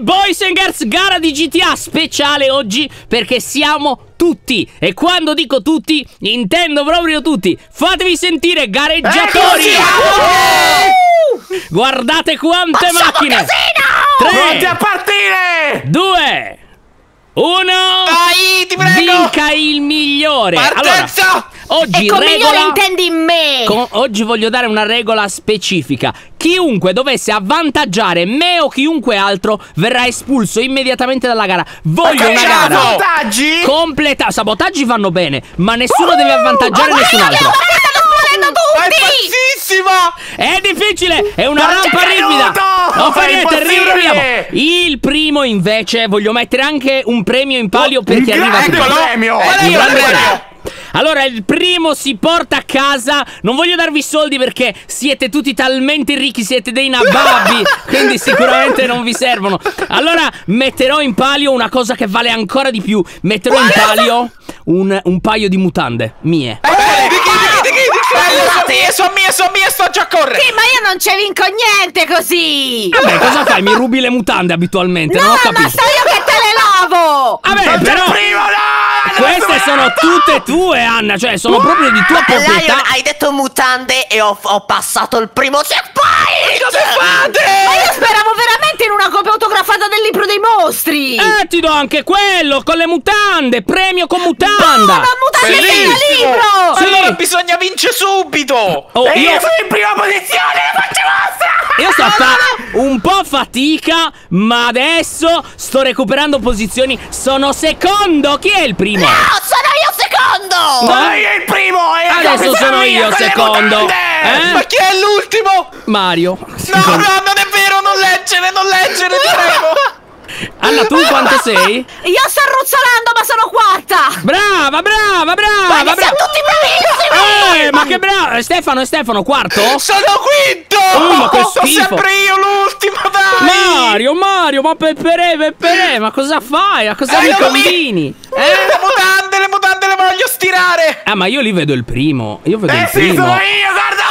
Boys and Girls, gara di GTA speciale oggi perché siamo tutti. E quando dico tutti, intendo proprio tutti. Fatevi sentire, gareggiatori! Guardate quante macchine! 3, pronti a partire! 2, 1. Dai, ti prego! Vinca il migliore! Partenza! Allora, oggi E con regola... migliore intendi me! Oggi voglio dare una regola specifica. Chiunque dovesse avvantaggiare me o chiunque altro verrà espulso immediatamente dalla gara. Voglio una gara sabotaggi? completa. Sabotaggi vanno bene, ma nessuno deve avvantaggiare nessun altro. È pazzissima! È difficile, è una Non rampa c'è ripida. caduto! Non fa È niente, impossibile! riproviamo. Il primo invece voglio mettere anche un premio in palio per chi arriva prima. Eccolo! Premio! Un Eccolo! grande Premio! premio. Allora, il primo si porta a casa. Non voglio darvi soldi perché siete tutti talmente ricchi, siete dei nababbi, quindi sicuramente non vi servono. Allora, metterò in palio una cosa che vale ancora di più. Metterò in palio un paio di mutande mie. Di chi? Sono mie, sto già a correre! Sì, ma io non ci vinco niente così! Vabbè, cosa fai? Mi rubi le mutande abitualmente? No, Non ho ma capito. sto io che te le lavo! Vabbè, però Primo, no! queste sono tutte tue, Anna. Cioè, sono proprio di tua proprietà. Lion, hai detto mutande e ho passato il primo checkpoint! Cosa fate? Ma io speravo veramente in una copia autografata del libro dei mostri! Ti do anche quello con le mutande. Premio con mutanda. Ma mutande del Bellissimo! libro! Sì. Allora bisogna vincere subito! Oh, E io io sono in prima posizione, la faccio vostra! sto a fare un po' fatica, ma adesso sto recuperando posizioni. Sono secondo. Chi è il primo? No, sono io secondo! Sono io il primo! E la Adesso cosa sono mia io con le secondo. mutande! Ma chi è l'ultimo? Mario. No, non è vero, non leggere, ti prego! Anna, tu quanto sei? Io sto ruzzolando, ma sono quarta! Brava. Siamo tutti bravissimi! Ma che bravo! Stefano, quarto? Sono quinto! Ma che Sono schifo. sempre io l'ultimo, dai! Mario, ma Peppe, ma cosa fai? A cosa mi non mi- combini? Le mutande le voglio stirare! Ah, ma io li vedo il primo. Io vedo il Sì, primo. sono io, guarda,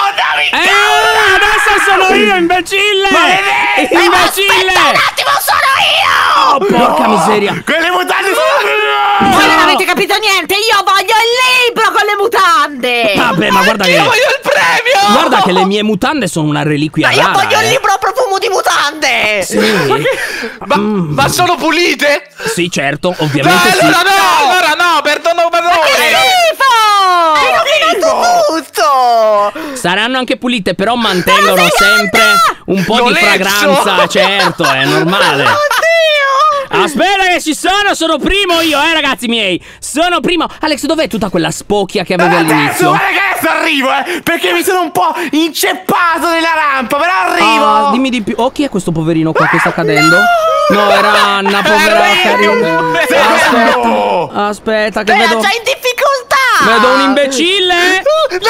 Adesso sono io, imbecille! Imbecille! Un attimo, sono io! Oh, porca miseria! Quelle mutande sono Voi non avete capito niente! Io voglio il libro con le mutande! Vabbè, ma guarda Io che... voglio il premio! Guarda che le mie mutande sono una reliquia Ma io rara, voglio il libro a profumo di mutande! Ma sono pulite? Sì, certo, No, ovviamente sì. allora no, perdono padrone! Tutto! Saranno anche pulite, però mantengono sempre un po' di Noleggio. fragranza, certo, è normale. Oddio! Aspetta che ci sono primo io, ragazzi miei. Sono primo. Alex, dov'è tutta quella spocchia che avevi Adesso, all'inizio? guarda che adesso arrivo, perché mi sono un po' inceppato nella rampa, però arrivo! Ah, dimmi di più. Oh, chi è questo poverino qua che sta cadendo? No, era Anna, povera carina. Aspetta che Era vedo. già in difficoltà! Vedo un imbecille.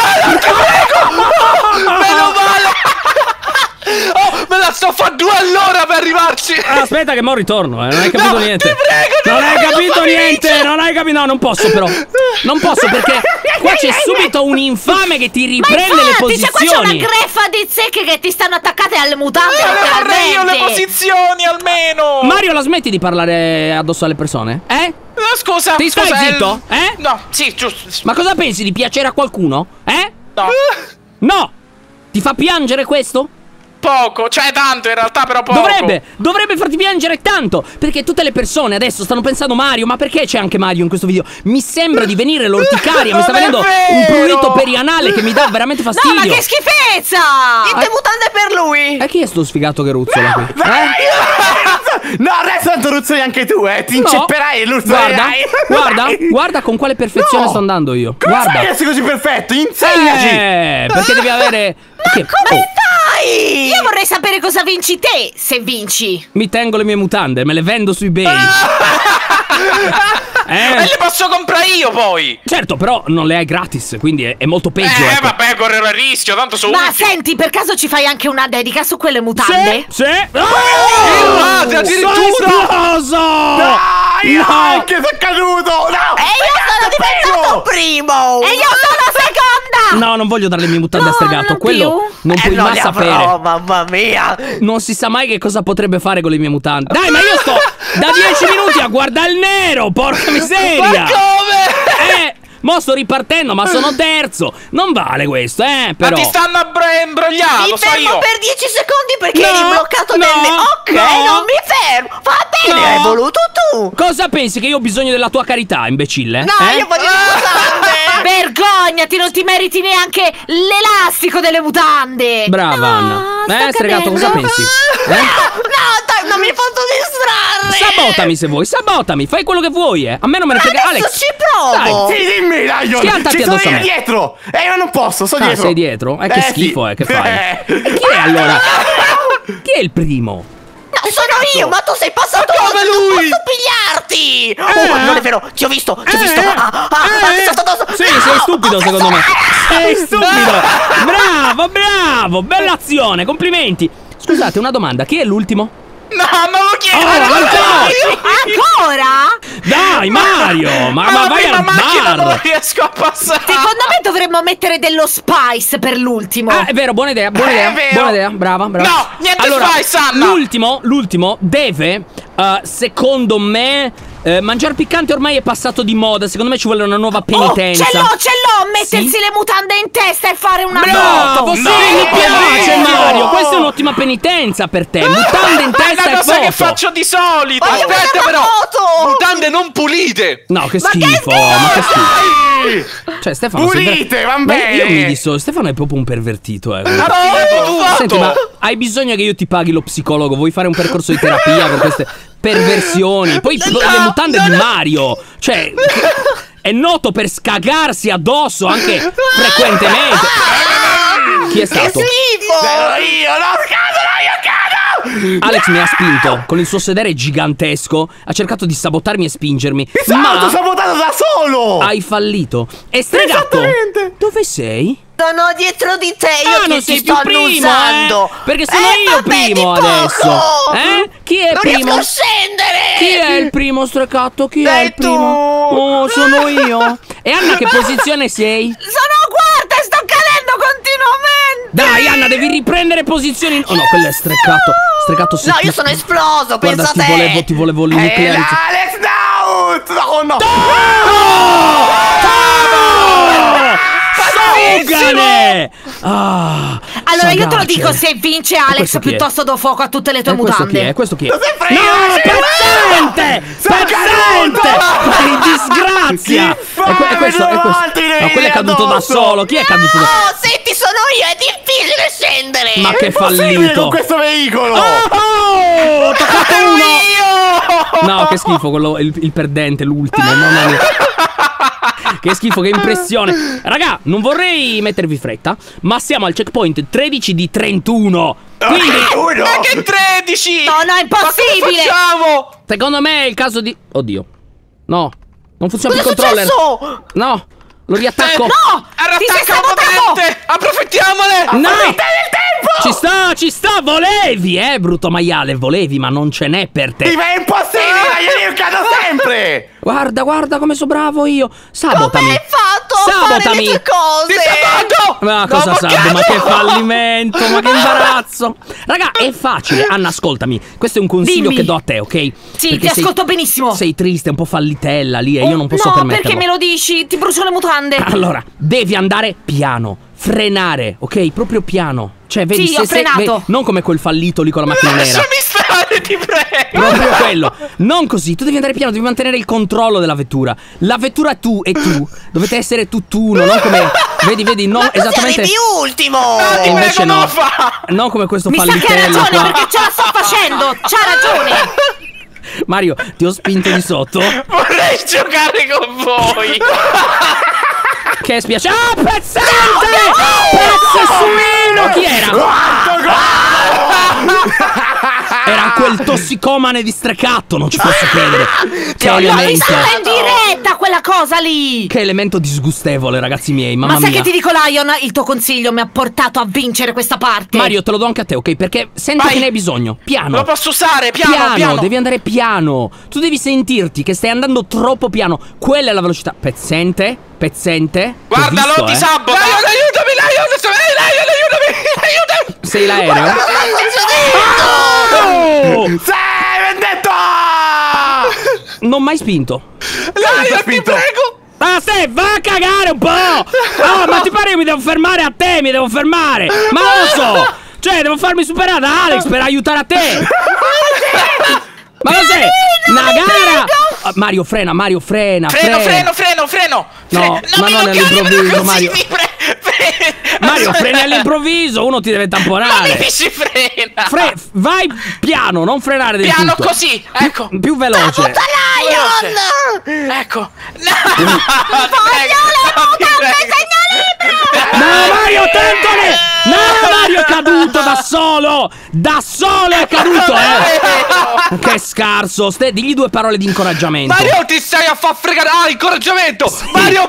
Meno male! Oh, me la sto a fare 2 all'ora per arrivarci! Aspetta che mo ritorno, non hai capito No, niente. ti prego, non hai capito fammi niente, vincere. non hai capito. No, non posso però. Non posso perché qua c'è subito un infame che ti riprende le Infatti, qua c'è una posizioni. greffa di zecche che ti stanno attaccate alle mutande! Vorrei io le letteralmente. posizioni almeno! Mario, la smetti di parlare addosso alle persone? Scusa, Ti stai scusa, zitto? No, sì, giusto. Ma cosa pensi di piacere a qualcuno? No, No! Ti fa piangere questo? poco, cioè tanto in realtà, però poco. Dovrebbe farti piangere tanto. Perché tutte le persone adesso stanno pensando Mario, ma perché c'è anche Mario in questo video? Mi sembra di venire l'orticaria. Mi sta Non è venendo un vero! prurito perianale che mi dà veramente No, fastidio. ma che schifezza! Niente mutande per lui! E chi è sto sfigato che ruzzola qui? No, adesso tanto ruzzoli anche tu, ti incepperai e ruzzolerai. Guarda con quale perfezione sto andando io. Come Guarda. fai ad essere così perfetto? Insegnaci! Perché devi avere... Che- oh, Dai! Io vorrei sapere cosa vinci te, se vinci. mi tengo le mie mutande, me le vendo su eBay. E le posso comprare io poi. Certo, però non le hai gratis, quindi è molto peggio. Ecco. Vabbè, correrò il rischio, tanto sono Ma ultimo. senti, per caso ci fai anche una dedica su quelle mutande? Sì. Madre, addirittura! Sono esploso! Dai, No! che sei caduto! No! E io sono diventato primo! E io sono seconda! No, non voglio dare le mie mutande a Stregato. non Quello più? non puoi mai sapere. Oh, mamma mia. Non si sa mai che cosa potrebbe fare con le mie mutande. Dai, ma io sto da 10 minuti a guardare il nero. Porca miseria. Ma come? Mo sto ripartendo, ma sono terzo. Non vale questo, però. Ma ti stanno a imbrogliare, Mi lo so fermo io. per 10 secondi perché No, eri bloccato no, nelle... Ok, no. non mi fermo. Va bene, No. hai voluto tu. Cosa pensi che io ho bisogno della tua carità, imbecille? No, io voglio le mutande. Vergognati, non ti meriti neanche l'elastico delle mutande. Brava, No, Anna. sto Stregato, cosa cadendo. pensi? No, dai, non mi hai fatto distrarre. Sabotami se vuoi, sabotami, fai quello che vuoi, A me non me ne frega. Adesso Alex, ci provo. dai. Sì, dimmi, Lion. Schiantati Ci sono addosso a io me. dietro. Io non posso, sto dietro. sei dietro? Che schifo, sì. che fai? E chi è allora? Chi è il primo? No, sono io, ma tu sei passato come oltre, lui? non posso pigliarti. Oh, non è vero, ti ho visto, ti ho visto. Ti sono stato addosso. Sì, sei stupido secondo me. Sei stupido. Bravo, bella azione, complimenti. Scusate, una domanda, chi è l'ultimo? No, non lo chiedo. Ancora? Dai, Mario, ma la vai prima al macchina non bar. riesco a passare. Secondo me dovremmo mettere dello spice per l'ultimo. È vero, buona idea, vero. buona idea, brava. No, niente allora, spice, Anna. L'ultimo deve, secondo me, mangiare piccante ormai è passato di moda. Secondo me ci vuole una nuova penitenza. Ce l'ho, mettersi le mutande in testa e fare una Bravo, foto. sì, mi piace no. Mario. Questa è un'ottima penitenza per te. Mutande in È testa una e cosa foto. che faccio di solito. Voglio Aspetta vedere però. la foto. Mutande non pulite. No, che schifo, ma che schifo. Cioè, Stefano, Pulite, va Ma bene. io mi disso, Stefano è proprio un pervertito, Senti, ma hai bisogno che io ti paghi lo psicologo? Vuoi fare un percorso di terapia per queste perversioni? Poi le mutande di Mario, cioè, è noto per scagarsi addosso anche frequentemente. Chi è Che stato? schifo. Io, no, cado. Alex mi ha spinto con il suo sedere gigantesco, ha cercato di sabotarmi e spingermi, Mi sono ma autosabotato da solo. hai fallito. E Stregato, Esattamente. dove sei? Sono dietro di te, io non ti sei sto più primo, annusando. perché sono io vabbè, primo di poco. adesso. Chi è Non primo? riesco a scendere. Chi è il primo, Stregato? Chi è Sei il primo? tu. Oh, sono io. E Anna, che posizione sei? Sono quarta e sto cadendo continuamente. Dai, Anna, devi riprendere posizioni. Oh no, quello è Stregato. Stregato, sei No, tu. io sono esploso, Guarda, pensa a te. ti volevo nuclearizzare. Alex, no. Oh no. Sogane! Allora io te lo sagace. dico, se vince questo Alex chi è? piuttosto do fuoco a tutte le tue Questo chi mutande. è? Questo chi è? sempre No, io, pezzente! Sono Pezzente! caduto! Di disgrazia! Chi fa? È questo. Me lo volti No, quello è caduto da addosso! solo. Chi è caduto da Oh, senti, sono io, è difficile scendere. Ma che Possibile fallito! con questo veicolo. Oh, ho toccato uno! Io. No, che schifo quello, il perdente, l'ultimo, mamma mia. Che schifo, che impressione. Raga, non vorrei mettervi fretta, ma siamo al checkpoint 13 di 31. Quindi, Uno. Ma che 13? No, no, è impossibile. Ma cosa facciamo? secondo me è il caso di... Oddio. No, non funziona più Cosa il è controller. successo? No, lo riattacco. No! Ti sei Rattacca sabotato! potente. Approfittiamole. No! Tempo. Ci sta, volevi, brutto maiale, volevi, ma non ce n'è per te. Ma è impossibile, io cado sempre. Guarda come so bravo io. Sabotami. Come hai fatto a fare Sabotami. le tue cose? Ti sabato. Ma cosa sabbo? Ma che fallimento, ma che imbarazzo. Raga, è facile. Anna, ascoltami. Questo è un consiglio Dimmi. che do a te, ok? Sì, Perché ti ascolto benissimo. Sei triste, un po' fallitella lì e io non posso no, permetterlo. perché me lo dici? Ti brucio le mutande. Allora, devi andare piano, frenare, ok? Proprio piano. Cioè, vedi, Sì, ho frenato. non come quel fallito lì con la macchina nera. Lasciami stare, ti prego. Proprio quello. Non così, tu devi andare piano, devi mantenere il controllo della vettura. La vettura tu e tu dovete essere tutt'uno, non come... Vedi, no, Ma esattamente... sei di ultimo. E invece prego, non no. lo fa. Non come questo Mi sa che hai fallitello ragione qua. perché ce la sto facendo. C'ha ragione. Mario, ti ho spinto di sotto. Vorrei giocare con voi. Che spiace. Ah, pezzente! Pezzo suino! Chi era? Era quel tossicomane distrecato, non ci posso credere. Che L'ho elemento. vista in diretta quel quella cosa lì? Che elemento disgustevole, ragazzi miei, mamma Ma sai mia. che ti dico, Lion? Il tuo consiglio mi ha portato a vincere questa parte. Mario, te lo do anche a te, ok? Perché sento Vai. che ne hai bisogno. Piano. Lo posso usare, piano. Devi andare piano. Tu devi sentirti che stai andando troppo piano. Quella è la velocità. Pezzente. Guarda, T'ho visto, ti sabota. Lion, aiutami, aiutami. Sei l'aereo? Oh! Sei vendetto! Non mai spinto. Lion, ti prego. Ah, stai, va a cagare un po'! Oh, ma ti pare che mi devo fermare a te? Mi devo fermare! Ma lo so! Cioè, devo farmi superare da Alex per aiutare a te! Ma lo sai? Una gara! Mario, frena! Freno. No, ma non all'improvviso, Mario. Mario, freni all'improvviso, uno ti deve tamponare. Ma si frena. Vai piano, non frenare del Piano tutto. così, ecco. Più veloce. Lion! Ecco. No. No, Mario, tentone! No, Mario è caduto da solo! Da solo è caduto, Che scarso! Digli 2 parole di incoraggiamento. Mario, ti stai a far fregare. Ah, incoraggiamento. Sì. Mario,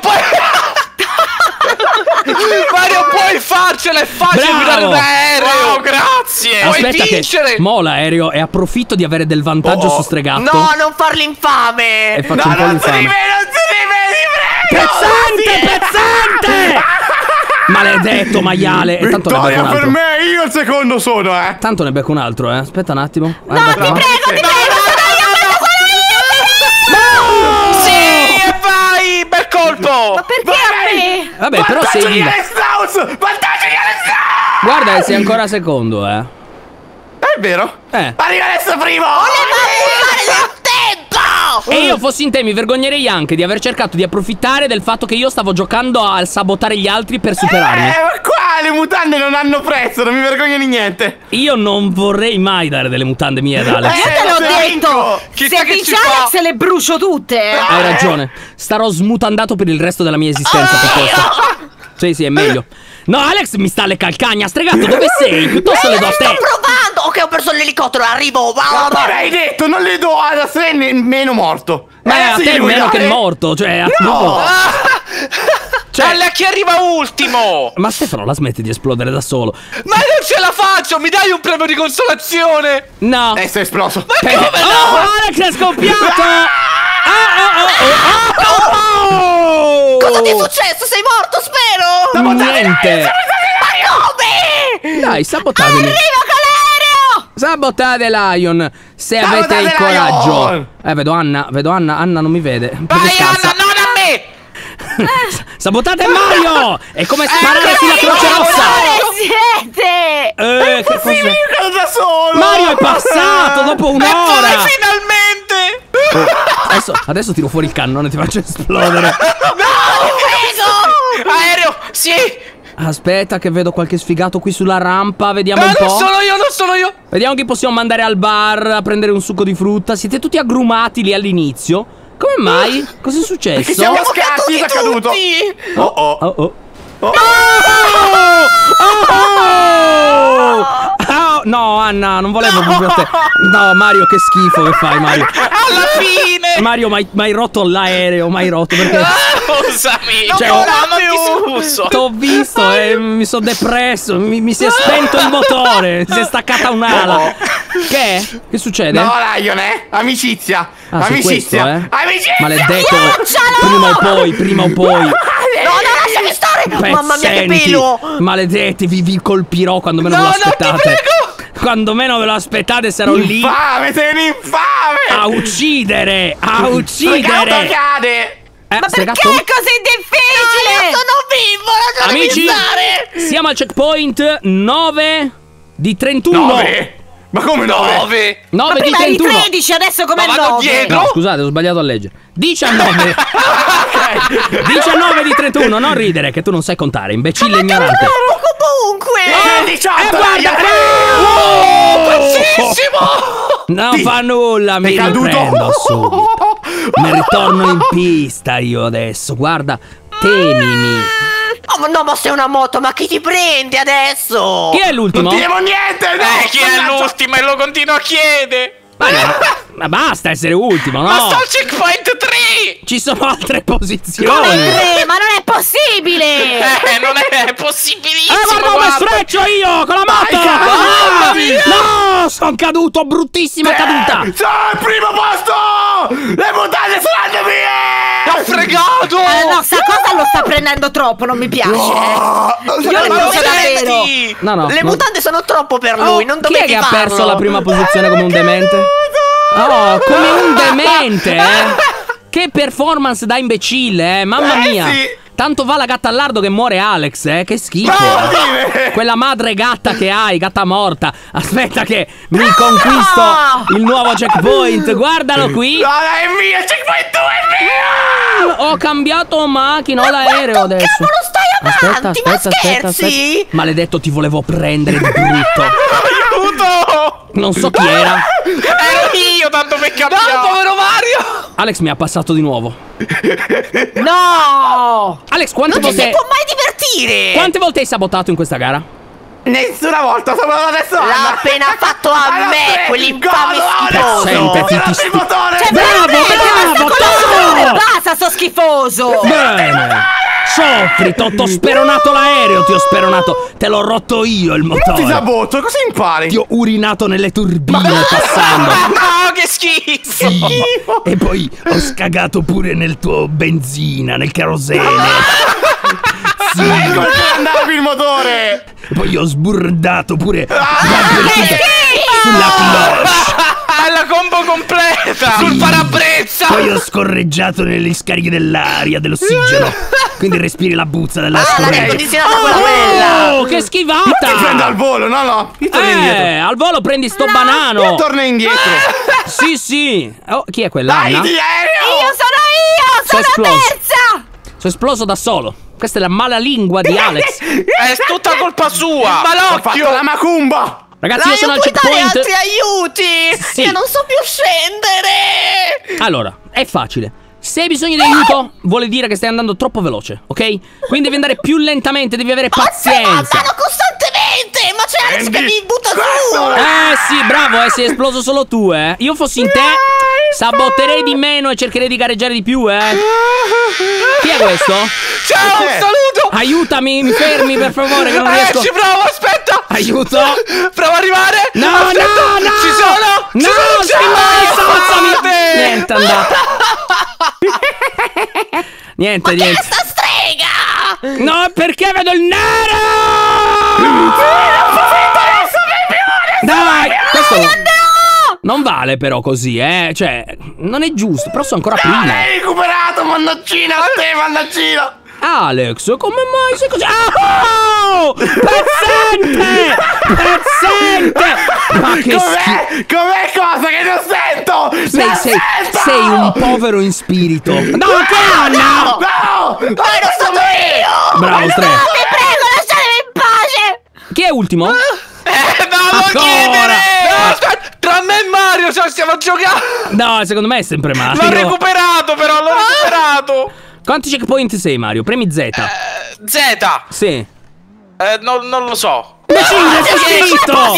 puoi farcela, è facile guidare un aereo. Wow, grazie. Puoi vincere. Mo l'aereo e approfitto di avere del vantaggio su Stregatto. No, non farli infame. E faccio un po' l'infame. Pezzente! Maledetto maiale. E tanto ne becco un Vittoria per altro. me, io il secondo sono, Tanto ne becco un altro, Aspetta un attimo. No, ti prego, Sì, e vai, bel colpo. Ma perché a me? Vabbè, però sei di viva. Alex Strauss! Vantaggio di Alex Strauss! Guarda che sei ancora secondo, È vero? Arriva adesso primo! E io fossi in te mi vergognerei anche di aver cercato di approfittare del fatto che io stavo giocando a sabotare gli altri per superarmi. Ma qua le mutande non hanno prezzo, non mi vergogno di niente. Io non vorrei mai dare delle mutande mie ad Alex. Io te l'ho detto. Chissà Se che vince ci fa. Alex le brucio tutte. Hai ragione. Starò smutandato per il resto della mia esistenza piuttosto. Sì, è meglio. No, Alex mi sta alle calcagna. Stregatto, dove sei? Piuttosto le do a te. Sto provando. Ok, ho perso l'elicottero, arrivo. Ma hai detto, non le do a sé nemmeno morto. Ma a te è meno che morto. Cioè, No! Cioè, a chi arriva ultimo? Ma Stefano la smette di esplodere da solo. Ma non ce la faccio, mi dai un premio di consolazione? No. Sei esploso. Ma come Oh, Alex è scoppiato. Cosa ti è successo? Sei morto, spero. Niente. Ma come? Dai, sabotatemi. Arrivo con l'aereo. Sabotate Lion se avete il Sabotate coraggio. Lion! Vedo Anna non mi vede. Perché Vai, scarsa. Anna, non a me. Sabotate Mario! È come sparare sulla Croce Rossa! Siete? Che cosa? Io da solo. Mario è passato dopo E poi un'ora! finalmente. Adesso tiro fuori il cannone e ti faccio esplodere. Aereo, sì. Aspetta che vedo qualche sfigato qui sulla rampa. Vediamo un Non po'. non sono io. Vediamo chi possiamo mandare al bar a prendere un succo di frutta. Siete tutti aggrumati lì all'inizio. Come mai? Cosa è successo? Che siamo scatti, è accaduto. Oh oh. Oh oh. No, Anna, non volevo proprio te. No, Mario, che schifo che fai, Mario. Alla fine. Mario, m'hai rotto l'aereo, m'hai rotto perché Scusami. Cioè, No, non ti scuso. t'ho visto e mi sono depresso. Mi si è spento il motore. Si è staccata un'ala. Che è? Che succede? No, Lion, amicizia. Ah, su Amicizia. questo, Amicizia. Maledetto. Prima o poi. No, lasciami stare. Mamma mia, che Pezzenti. pelo. Maledetti, vi colpirò quando meno ve lo No, no, ti aspettate. prego. Quando meno ve lo aspettate sarò lì Infame, sei un infame. a uccidere. Fregato cade. Ma perché Stregatto? è così difficile? Sono vivo, lasciami Amici, stare. siamo al checkpoint 9 di 31. 9. Ma come 9? 9. 9 Ma di prima eri 31. 13, adesso come Ma vado 9? dietro. No, scusate, ho sbagliato a leggere. 19. 19 di 31, non ridere, che tu non sai contare, imbecille ignorante. Comunque. 18. guarda Non fa nulla, mi caduto. riprendo subito. Mi ritorno in pista io adesso, guarda, temimi. Oh, ma no, ma sei una moto, ma chi ti prende adesso? Chi è l'ultimo? Non diremo niente. No, Chi è l'ultimo e lo continuo a chiedere? Ma basta essere ultimo, no? Ma sto al checkpoint 3! Ci sono altre Come posizioni. 3? Ma non è possibile! Non è possibilissimo! Guarda come sfreccio io con la moto! Mamma mia! No, sono caduto, bruttissima caduta. Sono al primo posto! Le mutande saranno mie! T'ho fregato! No, sta cosa lo sta prendendo troppo, non mi piace. Oh, Io le Ma posso davvero. No, Le mutande sono troppo per Oh, lui, non chi è dovevi che ha farlo. perso la prima posizione come un demente? Oh, come un demente, Che performance da imbecille, Mamma mia. sì. Tanto va la gatta al lardo che muore Alex, Che schifo. Quella madre gatta che hai, gatta morta. Aspetta che mi conquisto il nuovo checkpoint. Guardalo qui. No, è mio, il checkpoint 2 è mio! Ho cambiato macchina, ho l'aereo adesso. Cavolo, stai avanti, ma scherzi? Maledetto, ti volevo prendere di brutto. Aiuto! Non so chi era. Ero io, tanto per cambiare! No, povero Mario! Alex mi ha passato di nuovo. No! Alex, quante Non ci si volte... può mai divertire! Quante volte hai sabotato in questa gara? Nessuna volta, solo adesso! L'ha appena fatto a me, quell'infame schifoso! Sentiti, ti il motore! Bravo! Basta, sto schifoso! Bene! Soffri, t'ho speronato l'aereo, ti ho speronato. Te l'ho rotto io il Non ti motore. saboto, cosa impari? Ti ho urinato nelle turbine passando. No, che schifo! Sì. E poi ho scagato pure nel tuo benzina, nel kerosene. Sì. Come andavi il motore? Poi ho sburdato pure sulla cloche. La combo completa! Sul parabrezza! Poi ho scorreggiato nelle scariche dell'aria, dell'ossigeno. Quindi respiri la buzza della L'aria scorreggia. condizionata quella bella! Oh, che schivata! Ti prendo al volo, no, io torno indietro. Al volo prendi sto Io banano. torno indietro. Sì, sì. Oh, chi è quella? Dai, Anna? di aereo! Io sono Sono esploso. terza! Sono esploso da solo. Questa è la mala lingua di Alex. È tutta colpa sua! Ma Ho fatto la macumba! Ragazzi, io sono al puoi dare checkpoint. altri aiuti! Sì. Io non so più scendere! Allora, è facile. Se hai bisogno di aiuto, vuole dire che stai andando troppo veloce, ok? Quindi devi andare più lentamente, devi avere pazienza. Vanno costantemente! Ma c'è Alex che mi butta su! Sì, bravo, sei esploso solo tu, Io fossi in te, sabotterei di meno e cercherei di gareggiare di più, Chi è questo? Ciao, un saluto! Aiutami, mi fermi per favore che non riesco. Ci provo, aspetta! Aiuto! Provo a arrivare! No, Aspetta. no! Ci sono! No, Ci sono! sei morto, alzami! Niente, è andata. Niente, niente. Sta strega! No, perché vedo il nero! Dai, questo non vale però così, Cioè, non è giusto, però sono ancora prima. L'hai recuperato, mannaccino a te, mannaccino! Alex, come mai sei così? Oh! Pezzente! Pezzente! Ma che schifo! Com'è cosa che non sento? Sei un povero in spirito. No, che Anna! No! Ma ero stato io! Bravo, tre. Vi prego, lasciatemi in pace! Chi è ultimo? Non lo Ancora? chiedere! No, aspetta! Tra me e Mario, stiamo giocando! No, secondo me è sempre Mario. L'ho recuperato, però, l'ho recuperato! Quanti checkpoint sei, Mario? Premi Z. Z! Sì. Non lo so. Imbecille, sei scritto!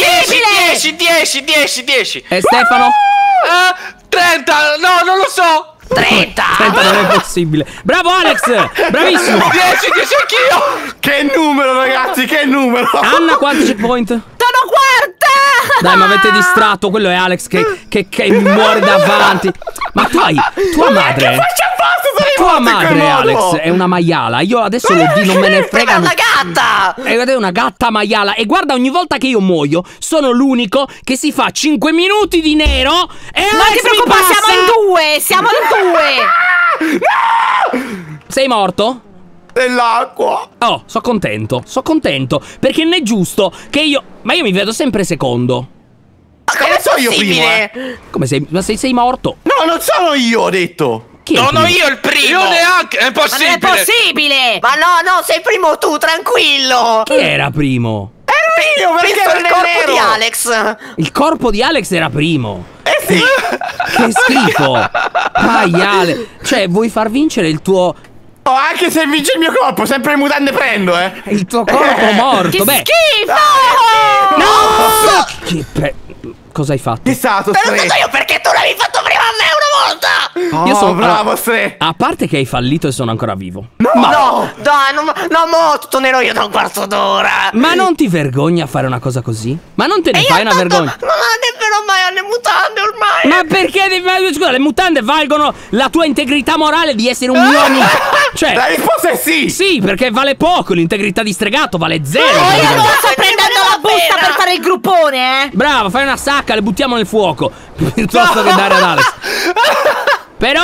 10! E Stefano? 30! No, non lo so! 30! 30 non è possibile. Bravo Alex! Bravissimo! 10 anch'io! Che numero, ragazzi, che numero! Anna, quanti checkpoint? Sono quarta! Dai, ma avete distratto. Quello è Alex che mi muore davanti. Ma tu hai tua madre. Tua madre, Alex, è una maiala. Io adesso lo dico, non me ne frega. È una gatta! Ed è una gatta maiala. E guarda, ogni volta che io muoio, sono l'unico che si fa 5 minuti di nero. E Non Alex ti preoccupare, mi passa. siamo in due! Siamo in due! Sei morto? Dell'acqua! Oh, sono contento. Perché non è giusto che io. Ma io mi vedo sempre secondo. Ma come so io possibile? Come sei? Ma sei morto? No, non sono io, ho detto! Chi è il Sono primo? io il primo! Io neanche! È Ma non è impossibile! possibile! Ma no, sei primo tu, tranquillo! Chi era primo? Ero io, perché Visto ero il nel corpo nero? di Alex! Il corpo di Alex era primo. Sì! Che schifo. Maiale. Cioè, vuoi far vincere il tuo. Oh, anche se vince il mio corpo, sempre le mutande prendo, Il tuo corpo morto. Che Beh. schifo! No! Cosa hai fatto? Chi è stato? Te l'ho detto io perché tu l'hai l'avevi fatto prima a me una volta! Oh, Io sono bravo, Stre. A parte che hai fallito e sono ancora vivo. No, dai, no, mo, tutto nero io da un quarto d'ora! Ma non ti vergogni a fare una cosa così? Ma non te ne E io fai una tanto vergogna? non adempierò mai alle mutande ormai! Ma perché scusa, le mutande valgono la tua integrità morale di essere un mio amico. Cioè, La risposta è sì. sì, perché vale poco, l'integrità di Stregato vale zero. Io praticamente. non sto prendendo la busta per fare il gruppone, eh. Brava, fai una sacca, le buttiamo nel fuoco piuttosto che dare ad Alex. Però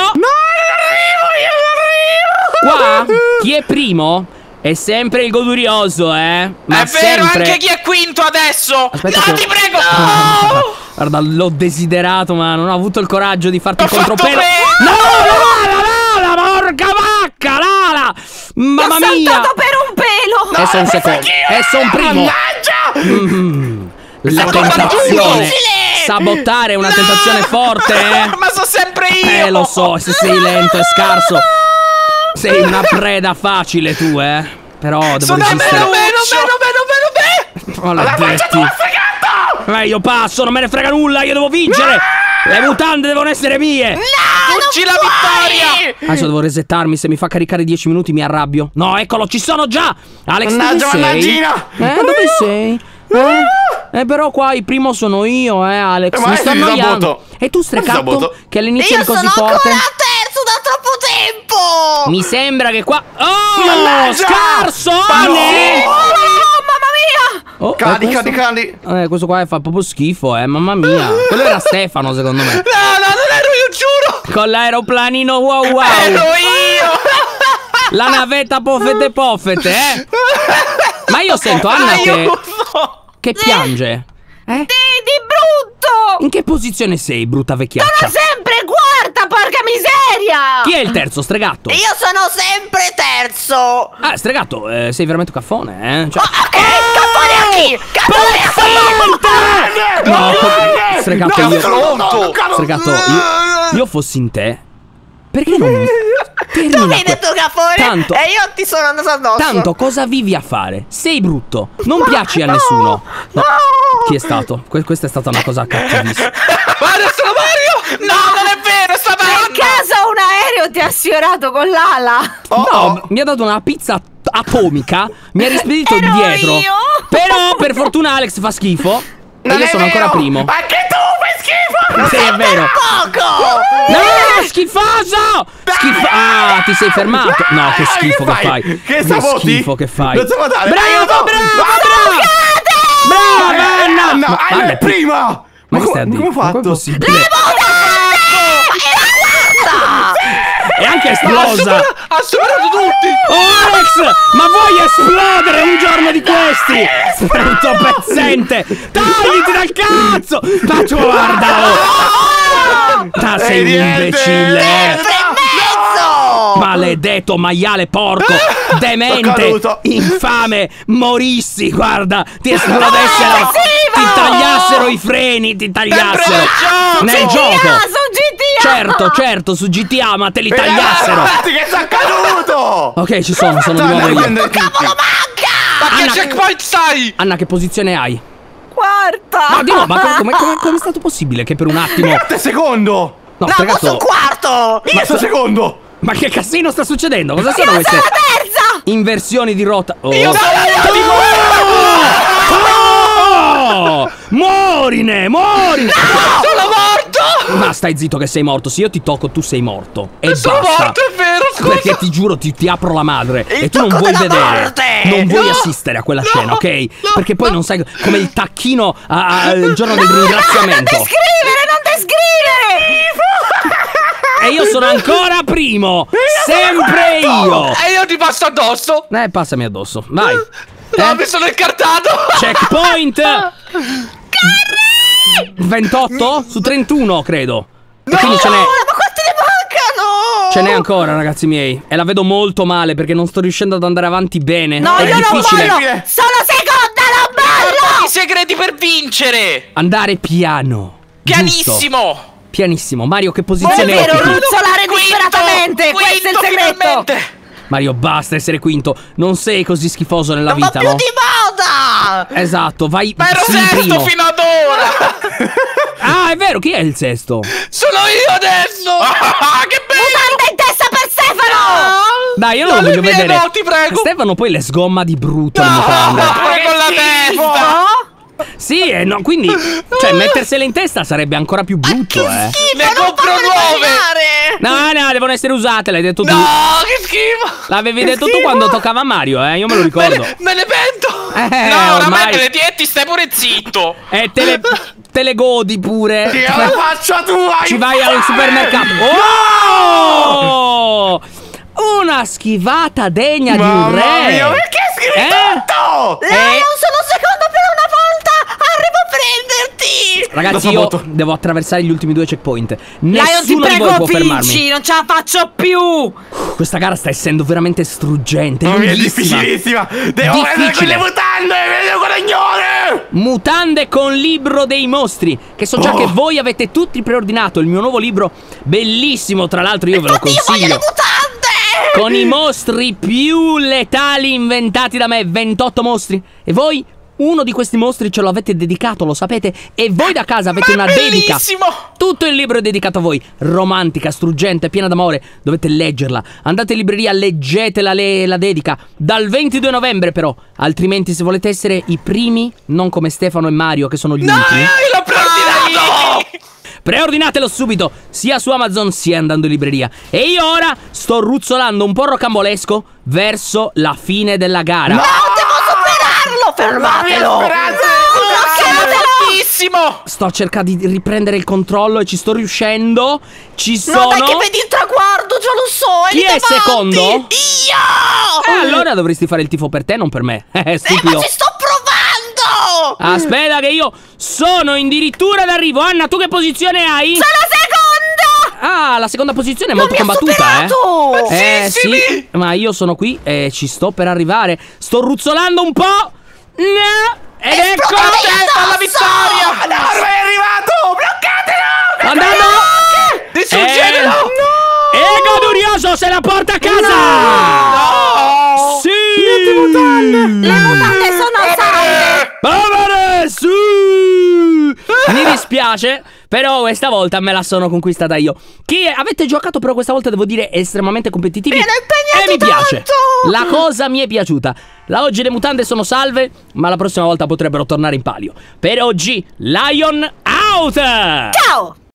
qua chi è primo è sempre il godurioso, Ma È vero, sempre. anche chi è quinto adesso! Aspetta No, che- ti prego! Guarda, l'ho desiderato, ma non ho avuto il coraggio di farti il L'ho fatto contropelo. bene! No, Lala, porca vacca, Lala! Mamma Ho mia! saltato per un pelo. E son secondo. E son primo. La stato tentazione. difficile! Sabottare è una tentazione forte, Ma so sempre io! Lo so, se sei lento e scarso. Sei una preda facile tu, Però devo Sono resistere. meno. Maledetti. Io passo, non me ne frega nulla, io devo vincere. Le mutande devono essere mie. Fuggi la vittoria! Adesso devo resettarmi, se mi fa caricare 10 minuti mi arrabbio. No, eccolo, ci sono già. Alex, dove Mannaggia, sei? mannaggina. Dove sei? Però qua il primo sono io, Alex. Ma Mi adesso sto ti annoiando. saboto. E tu, Stregato, saboto. che all'inizio Io eri così sono forte. ancora terzo da troppo tempo! Mi sembra che qua. Oh, Mannaggia! scarsone! Mamma mia. Oh, Cadi, questo- cadi. questo qua fa proprio schifo, mamma mia. Quello era Stefano, secondo me. No, non ero io, giuro! Con l'aeroplanino wow wow. Ero io! La navetta poffete, Ma io sento Anna che piange. Di brutto. In che posizione sei, brutta vecchiaccia? Sempre quarta, porca miseria. Chi è il terzo, Stregato? Io sono sempre terzo! Ah, Stregato, sei veramente un caffone, Cioè... Cappone a chi? Cappone a chi? No, Stregato, No, Stregato, io fossi in te. Perché non termina Non hai detto cappone? Tanto- E io ti sono andato addosso! Tanto cosa vivi a fare? Sei brutto, non piaci a nessuno. No. Chi è stato? Questa è stata una cosa cattivissima. Guarda, sono Mario! No, non è vero, è stata Per Anna! caso un aereo ti ha sfiorato con l'ala? No, mi ha dato una pizza atomica, mi ha rispedito Ero indietro. io. Però per fortuna Alex fa schifo. E Non io è sono ancora vero. primo. Anche tu fai schifo. Sì, è vero. Poco! No, schifoso! Ah, ti sei fermato. No, che schifo che fai. Che saboti? schifo che fai. Non sabotare. Bravo, brava, Anna. No, Ma Anna è prima. Ma che stai a dire? come ho Ma com'è fatto? possibile? Quarta! È anche esplosa. Ha superato tutti! Oh, Alex, ma vuoi esplodere un giorno di questi? Brutto pezzente. Togliti dal cazzo. Ma tu guarda. Ma sei un imbecille. Sempre in mezzo! Maledetto maiale porco, Sono demente, caduto. infame, morissi, guarda, ti esplodessero, ti tagliassero i freni, ti tagliassero nel gioco. Su GTA. Certo, su GTA, ma te li tagliassero. Ragazzi, che sta accaduto? Ok, ci sono di nuovo io. Cavolo manca! Ma che Anna- checkpoint stai? Anna, che posizione hai? Quarta. Ma di no, ma come è stato possibile che per un attimo... Quarto e secondo. No, No, ragazzi, sono quarto! Io sono secondo. ma che casino sta succedendo? Cosa sono Io queste sono terza. inversioni di rotta? Oh. Io sono Oh! Morine! Sono morto! Ma stai zitto che sei morto. Se io ti tocco, tu sei morto. E Sono basta. morto, è vero, scusa! Perché ti giuro, ti apro la madre. Il E tu non tocco vuoi della vedere. morte! Non vuoi No! assistere a quella No! scena, ok? No! Perché poi No! non sai come il tacchino al giorno del ringraziamento. Non ti scrivere. E io sono ancora primo. Sempre io. E io ti passo addosso! Passami addosso. Vai. No, mi sono incartato! Checkpoint. 28 su 31, credo. E quindi ce n'è. Ma quanti ne mancano? Ce n'è ancora, ragazzi miei. E la vedo molto male perché non sto riuscendo ad andare avanti bene. No, È io non difficile voglio. Sono seconda, non ballo. I segreti per vincere! andare piano. Pianissimo! Giusto. Pianissimo. Mario, che Non è posizione vero, occupi? ruzzolare disperatamente. Questo è il segreto. Finalmente! Mario, basta essere quinto. Non sei così schifoso nella Non va vita, più no? di moda! Esatto, vai. Ma ero sii sesto primo. fino ad ora! Ah, Ah, è vero, chi è il sesto? Sono io adesso! Che bello! Mutande in testa per Stefano! Dai, io non lo No, voglio le mie vedere. no, ti prego. Stefano poi le sgomma di brutto le No, mutande. pure con la testa! Sì, no, quindi cioè mettersele in testa sarebbe ancora più brutto, Ne compro nuove! No, devono essere usate, l'hai detto tu. No, che schifo! L'avevi detto tu quando toccava a Mario, io me lo ricordo. Me ne pento! No, oramai te le tieni, stai pure zitto! Te le godi pure. Io la faccia tua! Ci vai al supermercato. Oh! Una schivata degna di un Mamma re. mia, perché scrivi tutto? Lion, sono secondo per una volta! Arrivo a prenderti! Ragazzi, Lo io saboto. devo attraversare gli ultimi 2 checkpoint. Lion, ti Nessuno di voi prego, può fermarmi. vinci! Non ce la faccio più! Questa gara sta essendo veramente struggente. Mamma mia, è lunghissima. difficilissima! Devo prendere Difficile. quelle mutande! Vedo coglione! Mutande con libro dei mostri. Che so già che voi avete tutti preordinato. Il mio nuovo libro, bellissimo, tra l'altro, io ve lo Io voglio consiglio. le mutande! Con i mostri più letali inventati da me. 28 mostri. E voi, uno di questi mostri ce lo avete dedicato, lo sapete. E voi da casa avete una dedica. Bellissimo! Tutto il libro è dedicato a voi. Romantica, struggente, piena d'amore. Dovete leggerla. Andate in libreria, leggetela la dedica. Dal 22 novembre però. Altrimenti, se volete essere i primi, non come Stefano e Mario che sono gli ultimi, L'ho preordinato! preordinatelo subito, sia su Amazon sia andando in libreria. E io ora sto ruzzolando un po' rocambolesco verso la fine della gara. No, devo superarlo! Fermatelo! Bloccatelo! Bellissimo! Sto cercando di riprendere il controllo e ci sto riuscendo. Ci sono. No, dai che vedi il traguardo, già lo so! Chi è secondo? Io! Allora dovresti fare il tifo per te, non per me. Stupido. Ma ci sto provando! Aspetta che io sono addirittura d'arrivo. Anna, tu che posizione hai? Sono seconda! Ah, la seconda posizione è molto mi ha combattuta, superato! Sì, ma io sono qui e ci sto per arrivare. Sto ruzzolando un po'. No! Ed ecco Alla vittoria! No, ormai è arrivato! Bloccatelo! andando. Distruggetelo! Ego Durioso se la porta a casa. No! Sì! Le mutande sono salve! Bavare, sì! Mi dispiace, però questa volta me la sono conquistata io. Avete giocato però questa volta, devo dire, estremamente competitivi. Mi hanno e mi impegnato piace. tanto! La cosa mi è piaciuta. La oggi le mutande sono salve, ma la prossima volta potrebbero tornare in palio. Per oggi, Lion out! Ciao!